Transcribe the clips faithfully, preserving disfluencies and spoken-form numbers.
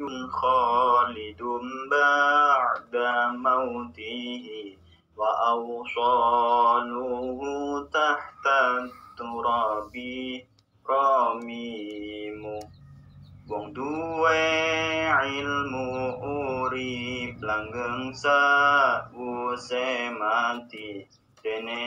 خالد بعد موته وأوصاله تحت التراب رميم. Wong duwe ilmu urip langgeng sawuse mati, dene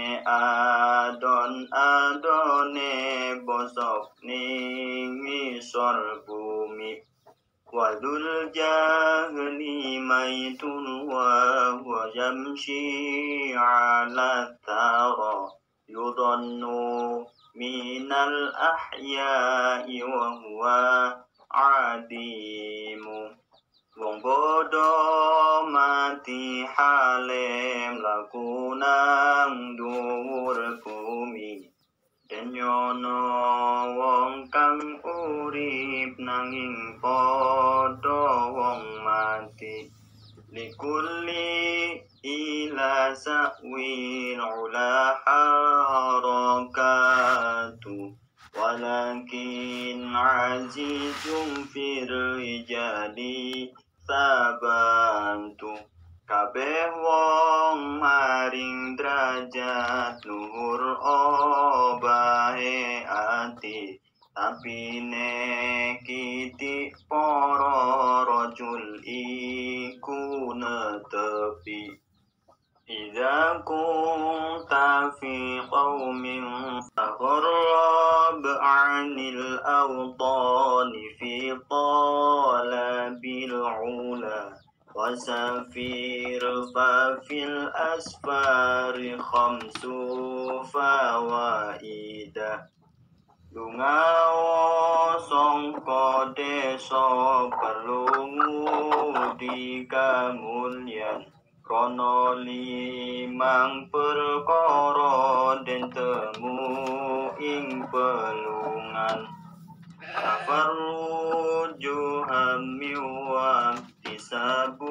adon-adone bosok ning ngisor bumi. Wadul jahli maitun wa huwa yamshi ala thara, yudhannu minal ahya'i wa huwa adimu. Wong bodo mati halem lakunang dhuwur bumi, den nyono wong kang urip nanging padha wong mati. Likulli ila sa'wil ula harakatu, walakin azizum fir rijali sabantu. Kabeh wong maring derajat luhur obahe ati, tapi nekiti para rajul iku netepi. Idza kunta fi qaumin faghrab 'anil awtani fi talabil 'ula, wasafir fa fil asfari khamsu fawaida. Lungao songko deso perlungu di kamulyan, krono limang perkara den temu ing pelungan. Tafarruju hammi wa tisabu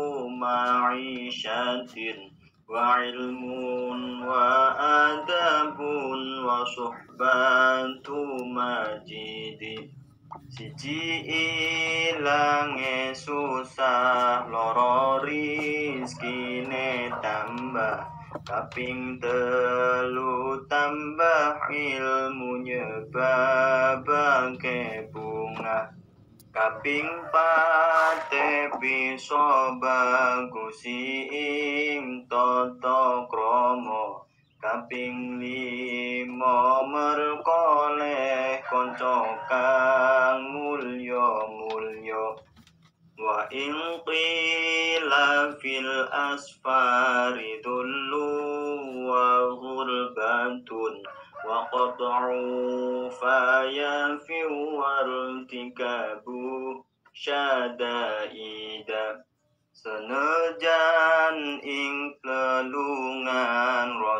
ma'isyatin, wa ilmun wa adabun wa suhbatu majidi. Siji ilange susah, loro rizkine tambah, kaping telu tambah ilmu nyebabake bunga, kaping pate bisa bagusi ing tata krama, kaping lima merkoleh kanca kang mulya-mulya. Wa in qila fil asfari dhullu wa ghurbatun, wa qat'u fayafi wartikabu syadaida. Senajan ing lelungan